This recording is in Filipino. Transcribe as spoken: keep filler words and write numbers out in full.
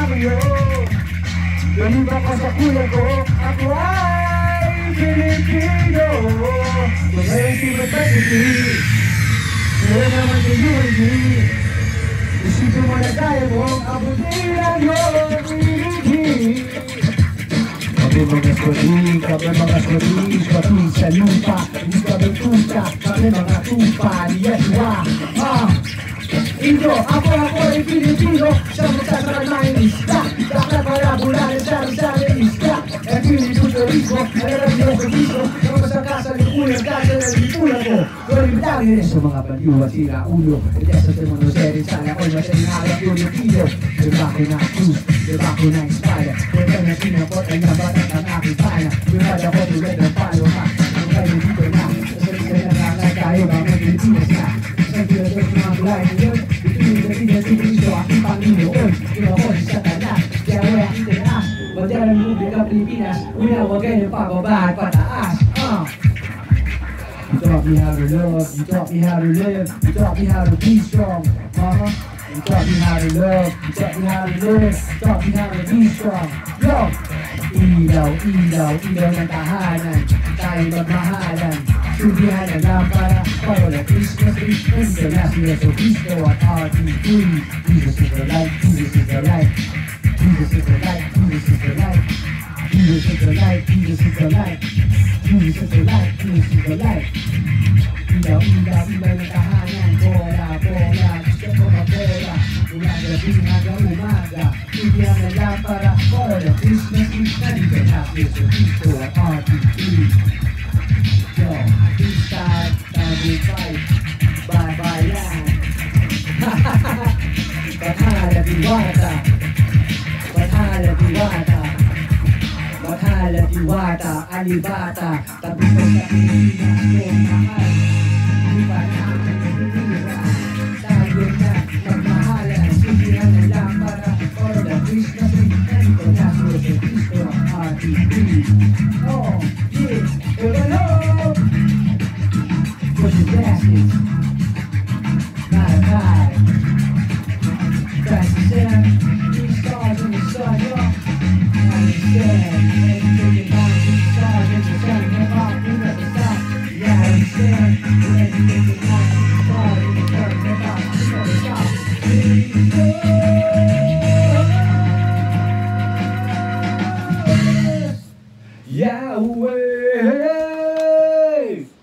baryo. Ganun ako sa kuya ko, ako ay Pilipino. Ngayon si Matagiti, ngayon naman sa U N D. Isipin mo na kaya mong abutin ang iyong pinigil. Kami mga suri, kami mga suri, swati sa lupa, hindi kami tuta, kami mga tupa, Yeshua. Ah! Indo, ako ako ay Pilipino, sa magsasarang ng isda, kakak para bulan sa sarang isda. E Pilipino ito, alam niyo ko dito, ang masakasa ng ulang kasa ng lipunan ko. Kulimitarin rin sa mga banyuwa, sira ulo, hindi sa timono seri, sana ko'y masaling harap Pilipino. Diba ko na cruise, diba ko na inspire, diba na sinapot ay nabatat ang aking pana. Diba ako tulad ng palo ha, ang kayo dito na, sa sarili na nakakay tayo, mga Pilipinas na. Sa Pilipinas mga bulay ngayon, Pilipinas si Cristo, aking Panginoon. Diba ko si Satanas, kaya wala akong tinaas. Bandera ng Republika Pilipinas, unawag kayo ng pababa at pataas. Uh. You taught me how to love, you taught me how to live, you taught me how to be strong, mama. You taught me how to love, you taught me how to live, you taught me how to be strong. Yo! Ilaw, ilaw, ilaw ng tahanan, tayo magmahalan. Sudihan na lampara, para Christmas tree, International so Cristo at R T three. Jesus is the light, Jesus is the light, Jesus is the light, Jesus is the light, Jesus is the light, Jesus is the light, Jesus is the light, Jesus is the light. Ilaw, ilaw, ilaw ng tahanan, bola, bola, gusto ko mabola, mula gabi hanggang umaga. Sudihan na lampara, para Christmas tree, International so Cristo at R T three. Yo, freestyle, tabi fight, bye-bye-yan. Bathala Diwata, Bathala Diwata, Bathala Diwata, Alibata, tabi ko sa Pilipinas ko mahal. Di ba namin natitira, tayo na magmahalan, sigihan na lang para for the Christmas tree, International sa Cristo ang R T three. Oh, yeah, hello! Push your baskets, not a tie. That's the sun, three stars in the sun, yo. I understand, everything about three stars in the sun, hip hop, you never stop. Yeah, I understand, everything about three stars in the sun, hip hop, you never stop.